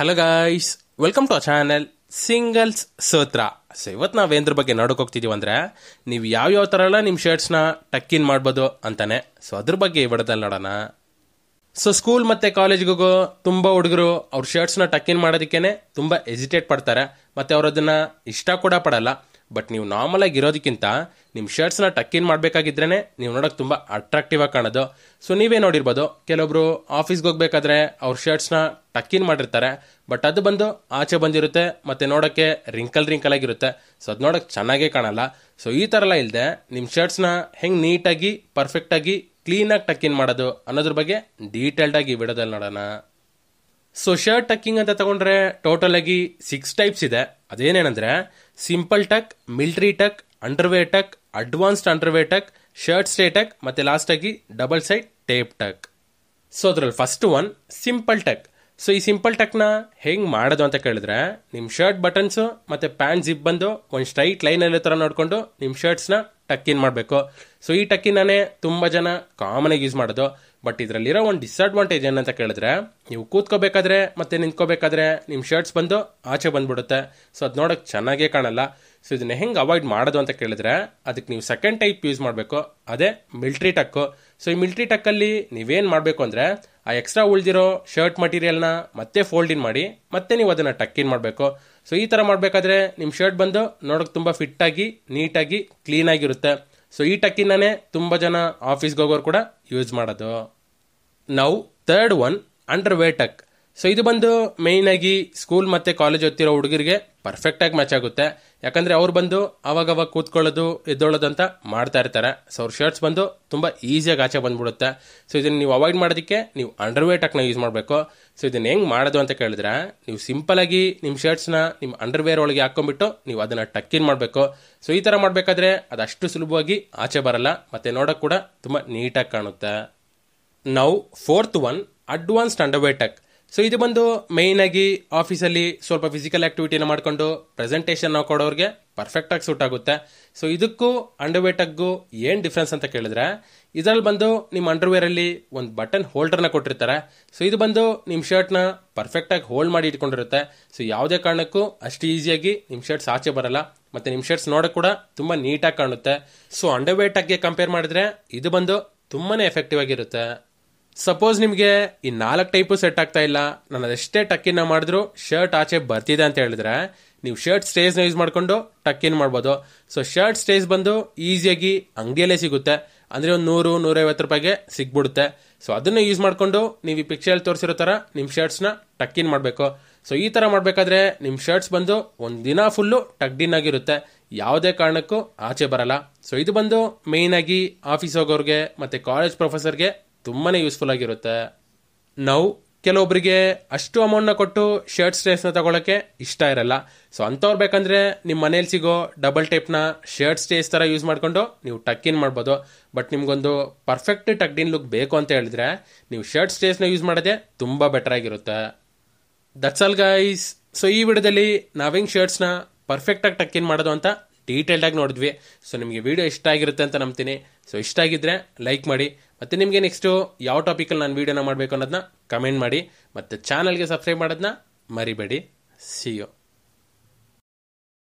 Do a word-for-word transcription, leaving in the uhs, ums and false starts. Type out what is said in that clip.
Hello guys, welcome to a channel singles Sutra. So ಇವತ್ತು ನಾವು ಏನ್ರ ಬಗ್ಗೆ ನೋಡೋಕೆ ಹೋಗ್ತಿದ್ದೀವಿ ಅಂದರೆ ನೀವು ಯಾವ್ಯಾವ ಥರ ಎಲ್ಲ ನಿಮ್ಮ ಶರ್ಟ್ಸ್ನ ಟಕ್ ಇನ್ ಮಾಡ್ಬೋದು ಅಂತಾನೆ. ಸೊ ಅದ್ರ ಬಗ್ಗೆ ಈ ವಿಡಿಯೋದಲ್ಲಿ ನೋಡೋಣ. ಸೊ ಸ್ಕೂಲ್ ಮತ್ತು ಕಾಲೇಜ್ಗೂ ತುಂಬ ಹುಡುಗರು ಅವ್ರ ಶರ್ಟ್ಸ್ನ ಟಕ್ ಇನ್ ಮಾಡೋದಕ್ಕೇ ತುಂಬ ಎಸಿಟೇಟ್ ಪಡ್ತಾರೆ, ಮತ್ತು ಅವ್ರು ಅದನ್ನು ಇಷ್ಟ ಕೂಡ ಪಡಲ್ಲ. ಬಟ್ ನೀವು ನಾರ್ಮಲ್ ಆಗಿ ಇರೋದಕ್ಕಿಂತ ನಿಮ್ಮ ಶರ್ಟ್ಸ್ನ ಟಕ್ ಇನ್ ಮಾಡಬೇಕಾಗಿದ್ರೇ ನೀವು ನೋಡೋಕೆ ತುಂಬ ಅಟ್ರಾಕ್ಟಿವ್ ಆಗಿ ಕಾಣೋದು. ಸೊ ನೀವೇ ನೋಡಿರ್ಬೋದು, ಕೆಲವೊಬ್ರು ಆಫೀಸ್ಗೆ ಹೋಗ್ಬೇಕಾದ್ರೆ ಅವ್ರ ಶರ್ಟ್ಸ್ನ ಟಕ್ ಇನ್ ಮಾಡಿರ್ತಾರೆ, ಬಟ್ ಅದು ಬಂದು ಆಚೆ ಬಂದಿರುತ್ತೆ ಮತ್ತು ನೋಡೋಕ್ಕೆ ರಿಂಕಲ್ ರಿಂಕಲ್ ಆಗಿರುತ್ತೆ. ಸೊ ಅದು ನೋಡೋಕೆ ಚೆನ್ನಾಗೇ ಕಾಣಲ್ಲ. ಸೊ ಈ ಥರ ಎಲ್ಲ ಇಲ್ಲದೆ ನಿಮ್ಮ ಶರ್ಟ್ಸ್ನ ಹೆಂಗೆ ನೀಟಾಗಿ ಪರ್ಫೆಕ್ಟಾಗಿ ಕ್ಲೀನಾಗಿ ಟಕ್ ಇನ್ ಮಾಡೋದು ಅನ್ನೋದ್ರ ಬಗ್ಗೆ ಡೀಟೇಲ್ಡಾಗಿ ಈ ವಿಡಿಯೋದಲ್ಲಿ ನೋಡೋಣ. ಸೊ ಶರ್ಟ್ ಟಕ್ಕಿಂಗ್ ಅಂತ ತಗೊಂಡ್ರೆ ಟೋಟಲ್ ಆಗಿ ಸಿಕ್ಸ್ ಟೈಪ್ಸ್ ಇದೆ. ಅದೇನೇನಂದ್ರೆ simple tuck, military tuck, underwear tuck, advanced underwear tuck, shirt stay tuck, ಮತ್ತೆ ಲಾಸ್ಟ್ ಆಗಿ double side tape tuck. So ಅದ್ರಲ್ಲಿ first one simple tuck. So ಈ ಸಿಂಪಲ್ ಟಕ್ನ ಹೆಂಗ್ ಮಾಡೋದು ಅಂತ ಕೇಳಿದ್ರೆ, ನಿಮ್ಮ ಶರ್ಟ್ ಬಟನ್ಸು ಮತ್ತೆ ಪ್ಯಾಂಟ್ ಜಿಪ್ ಬಂದು ಒಂದು ಸ್ಟ್ರೈಟ್ ಲೈನ್ ಅಲ್ಲಿ ತರ ನೋಡ್ಕೊಂಡು ನಿಮ್ಮ ಶರ್ಟ್ಸ್ನ ಟಕ್ ಇನ್ ಮಾಡಬೇಕು. ಸೊ ಈ ಟಕ್ಕಿನೇ ತುಂಬಾ ಜನ ಕಾಮನ್ ಆಗಿ ಯೂಸ್ ಮಾಡೋದು. ಬಟ್ ಇದರಲ್ಲಿರೋ ಒಂದು ಡಿಸ್ಅಡ್ವಾಂಟೇಜ್ ಏನಂತ ಕೇಳಿದ್ರೆ, ನೀವು ಕೂತ್ಕೋಬೇಕಾದ್ರೆ ಮತ್ತೆ ನಿಂತ್ಕೋಬೇಕಾದ್ರೆ ನಿಮ್ಮ ಶರ್ಟ್ಸ್ ಬಂದು ಆಚೆ ಬಂದ್ಬಿಡುತ್ತೆ. ಸೊ ಅದು ನೋಡೋಕೆ ಚೆನ್ನಾಗೇ ಕಾಣಲ್ಲ. ಸೊ ಇದನ್ನ ಹೆಂಗೆ ಅವಾಯ್ಡ್ ಮಾಡೋದು ಅಂತ ಕೇಳಿದ್ರೆ, ಅದಕ್ಕೆ ನೀವು ಸೆಕೆಂಡ್ ಟೈಪ್ ಯೂಸ್ ಮಾಡಬೇಕು, ಅದೇ ಮಿಲಿಟರಿ ಟಕ್ಕು. ಸೊ ಈ ಮಿಲಿಟರಿ ಟಕ್ಕಲ್ಲಿ ನೀವೇನು ಮಾಡಬೇಕು ಅಂದರೆ, ಆ ಎಕ್ಸ್ಟ್ರಾ ಉಳಿದಿರೋ ಶರ್ಟ್ ಮಟೀರಿಯಲ್ನ ಮತ್ತೆ ಫೋಲ್ಡ್ ಇನ್ ಮಾಡಿ ಮತ್ತೆ ನೀವು ಅದನ್ನು ಟಕ್ ಇನ್ ಮಾಡಬೇಕು. ಸೊ ಈ ಥರ ಮಾಡಬೇಕಾದ್ರೆ ನಿಮ್ಮ ಶರ್ಟ್ ಬಂದು ನೋಡೋಕೆ ತುಂಬ ಫಿಟ್ಟಾಗಿ ನೀಟಾಗಿ ಕ್ಲೀನಾಗಿರುತ್ತೆ. ಸೊ ಈ ಟಕ್ಕಿನೇ ತುಂಬ ಜನ ಆಫೀಸ್ಗೆ ಹೋಗೋರು ಕೂಡ ಯೂಸ್ ಮಾಡೋದು. ನಾವು third one underwear tuck. So ಇದು ಬಂದು ಮೇಯ್ನ್ ಆಗಿ ಸ್ಕೂಲ್ ಮತ್ತೆ ಕಾಲೇಜ್ ಓದ್ತಿರೋ ಹುಡುಗರಿಗೆ ಪರ್ಫೆಕ್ಟ್ ಆಗಿ ಮ್ಯಾಚ್ ಆಗುತ್ತೆ. ಯಾಕಂದ್ರೆ ಅವ್ರು ಬಂದು ಅವಾಗವಾಗ ಕೂತ್ಕೊಳ್ಳೋದು ಎದ್ದೊಳ್ಳೋದು ಅಂತ ಮಾಡ್ತಾ ಇರ್ತಾರೆ. ಸೊ ಅವ್ರ ಶರ್ಟ್ಸ್ ಬಂದು ತುಂಬಾ ಈಸಿಯಾಗಿ ಆಚೆ ಬಂದ್ಬಿಡುತ್ತೆ. ಸೊ ಇದನ್ನ ನೀವು ಅವಾಯ್ಡ್ ಮಾಡೋದಕ್ಕೆ ನೀವು ಅಂಡರ್ವೇರ್ ಟಕ್ನ ಯೂಸ್ ಮಾಡಬೇಕು. ಸೊ ಇದನ್ನ ಹೆಂಗ್ ಮಾಡೋದು ಅಂತ ಕೇಳಿದ್ರೆ, ನೀವು ಸಿಂಪಲ್ ಆಗಿ ನಿಮ್ಮ ಶರ್ಟ್ಸ್ನ ನಿಮ್ಮ ಅಂಡರ್ವೇರ್ ಒಳಗೆ ಹಾಕೊಂಡ್ಬಿಟ್ಟು ನೀವು ಅದನ್ನ ಟಕ್ ಇನ್ ಮಾಡಬೇಕು. ಸೊ ಈ ತರ ಮಾಡ್ಬೇಕಾದ್ರೆ ಅದಷ್ಟು ಸುಲಭವಾಗಿ ಆಚೆ ಬರಲ್ಲ, ಮತ್ತೆ ನೋಡಕ್ ಕೂಡ ತುಂಬಾ ನೀಟಾಗಿ ಕಾಣುತ್ತೆ. ನಾವು fourth one advanced underwear tuck. So ಇದು ಬಂದು ಮೇಯ್ನ್ ಆಗಿ ಆಫೀಸಲ್ಲಿ ಸ್ವಲ್ಪ ಫಿಸಿಕಲ್ ಆಕ್ಟಿವಿಟಿನ ಮಾಡ್ಕೊಂಡು ಪ್ರೆಸೆಂಟೇಷನ್ ನಾವು ಕೊಡೋರಿಗೆ ಪರ್ಫೆಕ್ಟ್ ಆಗಿ ಸೂಟ್ ಆಗುತ್ತೆ. ಸೊ ಇದಕ್ಕೂ ಅಂಡರ್ವೇರ್ ಟಕ್ಗೂ ಏನು ಡಿಫ್ರೆನ್ಸ್ ಅಂತ ಕೇಳಿದ್ರೆ, ಇದರಲ್ಲಿ ಬಂದು ನಿಮ್ಮ ಅಂಡರ್ವೇರ್ ಅಲ್ಲಿ ಒಂದು ಬಟನ್ ಹೋಲ್ಡರ್ನ ಕೊಟ್ಟಿರ್ತಾರೆ. ಸೊ ಇದು ಬಂದು ನಿಮ್ಮ ಶರ್ಟ್ನ ಪರ್ಫೆಕ್ಟ್ ಆಗಿ ಹೋಲ್ಡ್ ಮಾಡಿ ಇಟ್ಕೊಂಡಿರುತ್ತೆ. ಸೊ ಯಾವುದೇ ಕಾರಣಕ್ಕೂ ಅಷ್ಟು ಈಸಿಯಾಗಿ ನಿಮ್ಮ ಶರ್ಟ್ಸ್ ಆಚೆ ಬರಲ್ಲ, ಮತ್ತೆ ನಿಮ್ಮ ಶರ್ಟ್ಸ್ ನೋಡೋಕೆ ಕೂಡ ತುಂಬಾ ನೀಟಾಗಿ ಕಾಣುತ್ತೆ. ಸೊ ಅಂಡರ್ವೇರ್ ಟಕ್ಗೆ ಕಂಪೇರ್ ಮಾಡಿದ್ರೆ ಇದು ಬಂದು ತುಂಬಾನೇ ಎಫೆಕ್ಟಿವ್ ಆಗಿರುತ್ತೆ. ಸಪೋಸ್ ನಿಮಗೆ ಈ ನಾಲ್ಕು ಟೈಪು ಸೆಟ್ ಆಗ್ತಾ ಇಲ್ಲ, ನಾನು ಅದೆಷ್ಟೇ ಟಕ್ ಇನ್ ಮಾಡಿದ್ರು ಶರ್ಟ್ ಆಚೆ ಬರ್ತಿದೆ ಅಂತ ಹೇಳಿದ್ರೆ, ನೀವು ಶರ್ಟ್ ಸ್ಟೇಸ್ನ ಯೂಸ್ ಮಾಡ್ಕೊಂಡು ಟಕ್ ಇನ್ ಮಾಡ್ಬೋದು. ಸೊ ಶರ್ಟ್ ಸ್ಟೇಸ್ ಬಂದು ಈಸಿಯಾಗಿ ಅಂಗಡಿಯಲ್ಲೇ ಸಿಗುತ್ತೆ, ಅಂದ್ರೆ ಒಂದು ನೂರು ನೂರೈವತ್ತು ರೂಪಾಯಿಗೆ ಸಿಗ್ಬಿಡುತ್ತೆ. ಸೊ ಅದನ್ನ ಯೂಸ್ ಮಾಡ್ಕೊಂಡು ನೀವು ಈ ಪಿಕ್ಚರ್ ತೋರಿಸಿರೋ ತರ ನಿಮ್ಮ ಶರ್ಟ್ಸ್ನ ಟಕ್ ಇನ್ ಮಾಡಬೇಕು. ಸೊ ಈ ತರ ಮಾಡ್ಬೇಕಾದ್ರೆ ನಿಮ್ಮ ಶರ್ಟ್ಸ್ ಬಂದು ಒಂದ್ ದಿನ ಫುಲ್ಲು ಟಕ್ಡ್ ಇನ್ ಆಗಿರುತ್ತೆ, ಯಾವುದೇ ಕಾರಣಕ್ಕೂ ಆಚೆ ಬರಲ್ಲ. ಸೊ ಇದು ಬಂದು ಮೇಯ್ನ್ ಆಗಿ ಆಫೀಸ್ ಹೋಗೋರ್ಗೆ ಮತ್ತೆ ಕಾಲೇಜ್ ಪ್ರೊಫೆಸರ್ಗೆ ತುಂಬಾನೇ ಯೂಸ್ಫುಲ್ ಆಗಿರುತ್ತೆ. ನಾವು ಕೆಲವೊಬ್ಬರಿಗೆ ಅಷ್ಟು ಅಮೌಂಟ್ನ ಕೊಟ್ಟು ಶರ್ಟ್ ಸ್ಟೇಸ್ನ ತಗೊಳಕ್ಕೆ ಇಷ್ಟ ಇರಲ್ಲ. ಸೊ ಅಂಥವ್ರು ಬೇಕಂದ್ರೆ ನಿಮ್ಮ ಮನೇಲಿ ಸಿಗೋ ಡಬಲ್ ಟೇಪ್ನ ಶರ್ಟ್ ಸ್ಟೇಸ್ ತರ ಯೂಸ್ ಮಾಡ್ಕೊಂಡು ನೀವು ಟಕ್ ಇನ್ ಮಾಡ್ಬೋದು. ಬಟ್ ನಿಮ್ಗೊಂದು ಪರ್ಫೆಕ್ಟ್ ಟಕ್ಡ್ ಇನ್ ಲುಕ್ ಬೇಕು ಅಂತ ಹೇಳಿದ್ರೆ ನೀವು ಶರ್ಟ್ ಸ್ಟೇಸ್ನ ಯೂಸ್ ಮಾಡೋದೇ ತುಂಬಾ ಬೆಟರ್ ಆಗಿರುತ್ತೆ. That's all guys. ಸೊ ಈ ವಿಡಿಯೋದಲ್ಲಿ ನಾವ್ ಹೆಂಗ್ ಶರ್ಟ್ಸ್ನ ಪರ್ಫೆಕ್ಟ್ ಆಗಿ ಟಕ್ ಇನ್ ಮಾಡೋದು ಅಂತ ಡೀಟೇಲ್ಡ್ ಆಗಿ ನೋಡಿದ್ವಿ. ಸೊ ನಿಮಗೆ ವಿಡಿಯೋ ಇಷ್ಟ ಆಗಿರುತ್ತೆ ಅಂತ ನಂಬ್ತೀನಿ. ಸೊ ಇಷ್ಟ ಆಗಿದ್ರೆ ಲೈಕ್ ಮಾಡಿ, ಮತ್ತೆ ನಿಮಗೆ ನೆಕ್ಸ್ಟ್ ಯಾವ ಟಾಪಿಕಲ್ಲಿ ನಾನು ವಿಡಿಯೋನ ಮಾಡಬೇಕು ಅನ್ನೋದನ್ನ ಕಮೆಂಟ್ ಮಾಡಿ, ಮತ್ತೆ ಚಾನಲ್ಗೆ ಸಬ್ಸ್ಕ್ರೈಬ್ ಮಾಡೋದನ್ನ ಮರಿಬೇಡಿ. See you.